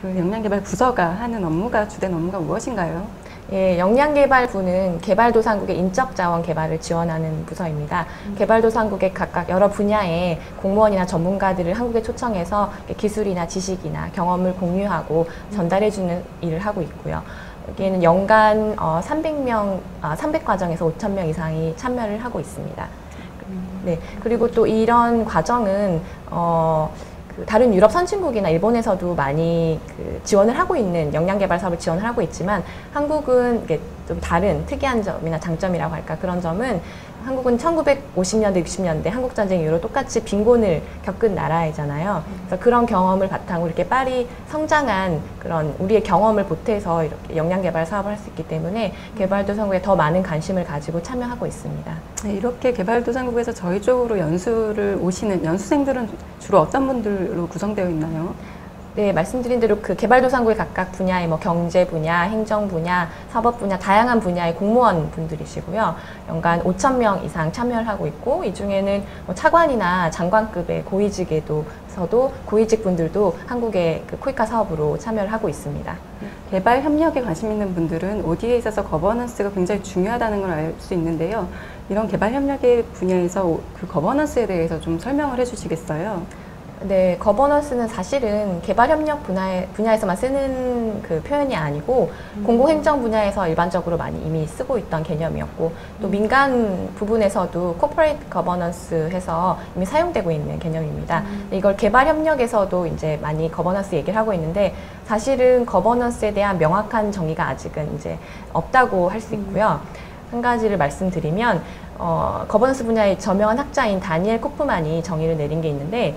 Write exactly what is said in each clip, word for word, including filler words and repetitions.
그 역량개발 부서가 하는 업무가 주된 업무가 무엇인가요? 예, 역량개발부는 개발도상국의 인적자원 개발을 지원하는 부서입니다. 음. 개발도상국의 각각 여러 분야의 공무원이나 전문가들을 한국에 초청해서 기술이나 지식이나 경험을 공유하고 전달해주는 일을 하고 있고요. 여기에는 연간 어, 삼백 명, 아, 삼백 과정에서 오천 명 이상이 참여를 하고 있습니다. 네, 그리고 또 이런 과정은 어, 그 다른 유럽 선진국이나 일본에서도 많이 그 지원을 하고 있는 역량개발 사업을 지원을 하고 있지만 한국은 이게 좀 다른 특이한 점이나 장점이라고 할까 그런 점은 한국은 천구백오십 년대, 육십 년대 한국전쟁 이후로 똑같이 빈곤을 겪은 나라이잖아요. 그래서 그런 경험을 바탕으로 이렇게 빨리 성장한 그런 우리의 경험을 보태서 이렇게 역량개발 사업을 할 수 있기 때문에 개발도상국에 더 많은 관심을 가지고 참여하고 있습니다. 네, 이렇게 개발도상국에서 저희 쪽으로 연수를 오시는 연수생들은 주로 어떤 분들로 구성되어 있나요? 네, 말씀드린 대로 그 개발도상국의 각각 분야의 뭐 경제 분야, 행정 분야, 사법 분야, 다양한 분야의 공무원 분들이시고요. 연간 오천 명 이상 참여를 하고 있고, 이 중에는 뭐 차관이나 장관급의 고위직에도서도 고위직 분들도 한국의 그 코이카 사업으로 참여를 하고 있습니다. 개발 협력에 관심 있는 분들은 오디에 있어서 거버넌스가 굉장히 중요하다는 걸 알 수 있는데요. 이런 개발 협력의 분야에서 그 거버넌스에 대해서 좀 설명을 해주시겠어요? 네, 거버넌스는 사실은 개발협력 분야에, 분야에서만 쓰는 그 표현이 아니고 음. 공공행정 분야에서 일반적으로 많이 이미 쓰고 있던 개념이었고 또 음. 민간 부분에서도 코퍼레이트 거버넌스 해서 이미 사용되고 있는 개념입니다. 음. 이걸 개발협력에서도 이제 많이 거버넌스 얘기를 하고 있는데 사실은 거버넌스에 대한 명확한 정의가 아직은 이제 없다고 할 수 있고요. 음. 한 가지를 말씀드리면 어, 거버넌스 분야의 저명한 학자인 다니엘 코프만이 정의를 내린 게 있는데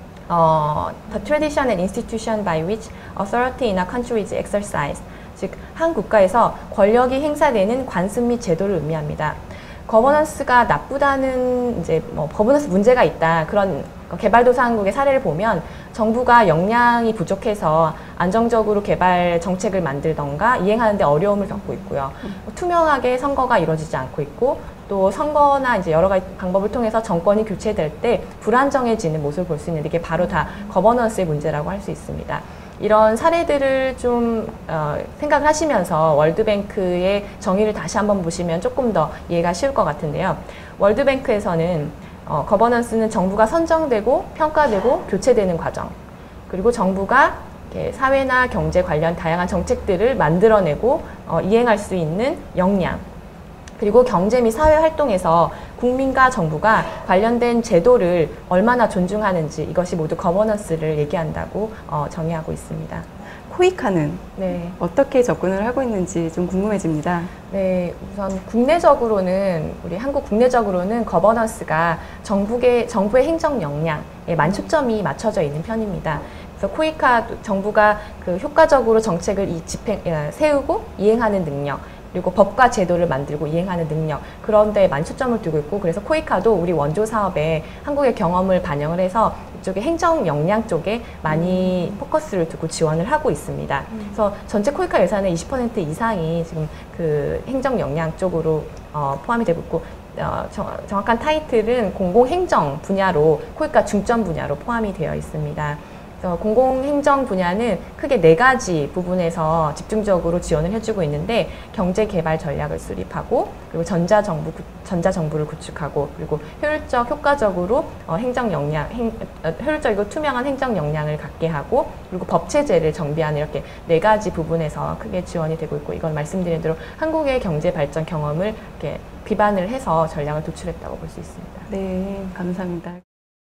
어, the tradition and institution by which authority in a country is exercised. 즉, 한 국가에서 권력이 행사되는 관습 및 제도를 의미합니다. 거버넌스가 나쁘다는 이제 뭐 거버넌스 문제가 있다 그런 개발도상국의 사례를 보면 정부가 역량이 부족해서 안정적으로 개발 정책을 만들던가 이행하는데 어려움을 겪고 있고요. 투명하게 선거가 이루어지지 않고 있고 또 선거나 이제 여러 가지 방법을 통해서 정권이 교체될 때 불안정해지는 모습을 볼 수 있는데 이게 바로 다 거버넌스의 문제라고 할 수 있습니다. 이런 사례들을 좀 어, 생각을 하시면서 월드뱅크의 정의를 다시 한번 보시면 조금 더 이해가 쉬울 것 같은데요. 월드뱅크에서는 어, 거버넌스는 정부가 선정되고 평가되고 교체되는 과정 그리고 정부가 이렇게 사회나 경제 관련 다양한 정책들을 만들어내고 어, 이행할 수 있는 역량 그리고 경제 및 사회 활동에서 국민과 정부가 관련된 제도를 얼마나 존중하는지 이것이 모두 거버넌스를 얘기한다고 어, 정의하고 있습니다. 코이카는 네. 어떻게 접근을 하고 있는지 좀 궁금해집니다. 네, 우선 국내적으로는 우리 한국 국내적으로는 거버넌스가 정부의 정부의 행정 역량에 만초점이 맞춰져 있는 편입니다. 그래서 코이카 정부가 그 효과적으로 정책을 이 집행 세우고 이행하는 능력. 그리고 법과 제도를 만들고 이행하는 능력 그런 데에 만초점을 두고 있고 그래서 코이카도 우리 원조 사업에 한국의 경험을 반영을 해서 이쪽에 행정 역량 쪽에 많이 음. 포커스를 두고 지원을 하고 있습니다. 음. 그래서 전체 코이카 예산의 이십 퍼센트 이상이 지금 그 행정 역량 쪽으로 어, 포함이 되고 있고 어, 정, 정확한 타이틀은 공공행정 분야로 코이카 중점 분야로 포함이 되어 있습니다. 공공행정 분야는 크게 네 가지 부분에서 집중적으로 지원을 해주고 있는데 경제개발 전략을 수립하고 그리고 전자정부, 전자정부를 구축하고 그리고 효율적, 효과적으로 어, 행정 역량, 행, 어, 효율적이고 투명한 행정 역량을 갖게 하고 그리고 법체제를 정비하는 이렇게 네 가지 부분에서 크게 지원이 되고 있고 이건 말씀드린 대로 한국의 경제 발전 경험을 이렇게 비반을 해서 전략을 도출했다고 볼 수 있습니다. 네, 감사합니다.